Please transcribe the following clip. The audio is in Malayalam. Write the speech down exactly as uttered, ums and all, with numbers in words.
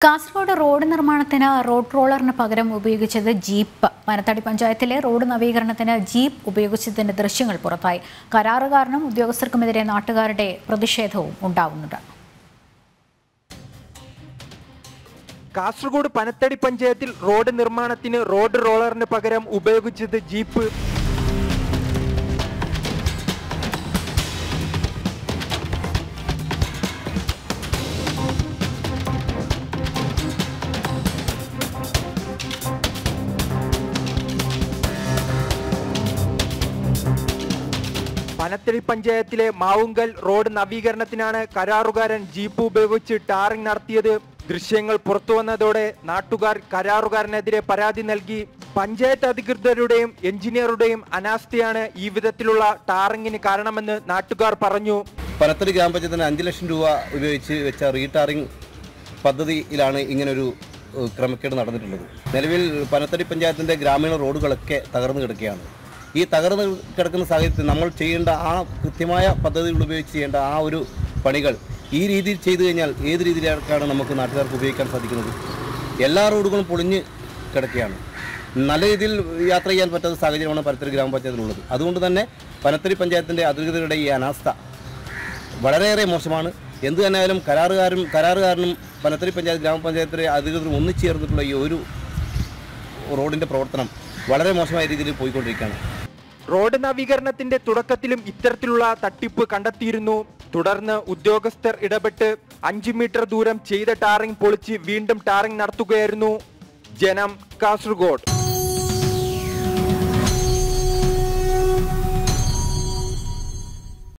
കാസർഗോഡ് റോഡ് നിർമ്മാണത്തിന് റോഡ് റോളറിന് പകരം ഉപയോഗിച്ചത് ജീപ്പ്. പനത്തടി പഞ്ചായത്തിലെ റോഡ് നവീകരണത്തിന് ജീപ്പ് ഉപയോഗിച്ചതിന്റെ ദൃശ്യങ്ങൾ പുറത്തായി. കരാറുകാരനും ഉദ്യോഗസ്ഥർക്കുമെതിരെ നാട്ടുകാരുടെ പ്രതിഷേധവും ഉണ്ടാവുന്നുണ്ട്. കാസർഗോഡ് പനത്തടി പഞ്ചായത്തിൽ റോഡ് നിർമ്മാണത്തിന് റോഡ് റോളറിന് പകരം ഉപയോഗിച്ചത് ജീപ്പ്. പനത്തടി പഞ്ചായത്തിലെ മാവുങ്കൽ റോഡ് നവീകരണത്തിനാണ് കരാറുകാരൻ ജീപ്പ് ഉപയോഗിച്ച് ടാറിംഗ് നടത്തിയത്. ദൃശ്യങ്ങൾ പുറത്തുവന്നതോടെ നാട്ടുകാർ കരാറുകാരനെതിരെ പരാതി നൽകി. പഞ്ചായത്ത് അധികൃതരുടെയും എഞ്ചിനീയറുടെയും അനാസ്ഥയാണ് ഈ വിധത്തിലുള്ള ടാറിങ്ങിന് കാരണമെന്ന് നാട്ടുകാർ പറഞ്ഞു. പനത്തടി ഗ്രാമപഞ്ചായത്തിന് അഞ്ച് ലക്ഷം രൂപ ഉപയോഗിച്ച് വെച്ച റീടാറിംഗ് പദ്ധതിയിലാണ് ഇങ്ങനൊരു ക്രമക്കേട് നടന്നിട്ടുള്ളത്. നിലവിൽ പനത്തടി പഞ്ചായത്തിന്റെ ഗ്രാമീണ റോഡുകളൊക്കെ തകർന്നു കിടക്കുകയാണ്. ഈ തകർന്ന് കിടക്കുന്ന സാഹചര്യത്തിൽ നമ്മൾ ചെയ്യേണ്ട ആ കൃത്യമായ പദ്ധതികൾ ഉപയോഗിച്ച് ചെയ്യേണ്ട ആ ഒരു പണികൾ ഈ രീതിയിൽ ചെയ്തു കഴിഞ്ഞാൽ ഏത് രീതിയിലേക്കാണ് നമുക്ക് നാട്ടുകാർക്ക് ഉപയോഗിക്കാൻ സാധിക്കുന്നത്? എല്ലാ റോഡുകളും പൊളിഞ്ഞ് കിടക്കുകയാണ്. നല്ല രീതിയിൽ യാത്ര ചെയ്യാൻ പറ്റാത്ത സാഹചര്യമാണ് പനത്തടി ഗ്രാമപഞ്ചായത്തിലുള്ളത്. അതുകൊണ്ട് തന്നെ പനത്തടി പഞ്ചായത്തിൻ്റെ അധികൃതരുടെ ഈ അനാസ്ഥ വളരെയേറെ മോശമാണ്. എന്തു തന്നെയായാലും കരാറുകാരും കരാറുകാരനും പനത്തടി പഞ്ചായത്ത് ഗ്രാമപഞ്ചായത്തിലെ അധികൃതരും ഒന്നിച്ചു ചേർന്നിട്ടുള്ള ഈ ഒരു റോഡിൻ്റെ പ്രവർത്തനം വളരെ മോശമായ രീതിയിൽ പോയിക്കൊണ്ടിരിക്കുകയാണ്. റോഡ് നവീകരണത്തിന്റെ തുടക്കത്തിലും ഇത്തരത്തിലുള്ള തട്ടിപ്പ് കണ്ടെത്തിയിരുന്നു. തുടർന്ന് ഉദ്യോഗസ്ഥർ ഇടപെട്ട് അഞ്ച് മീറ്റർ ദൂരം ചെയ്ത ടാറിംഗ് പൊളിച്ച് വീണ്ടും ടാറിംഗ് നടത്തുകയായിരുന്നു. ജനം, കാസർഗോഡ്.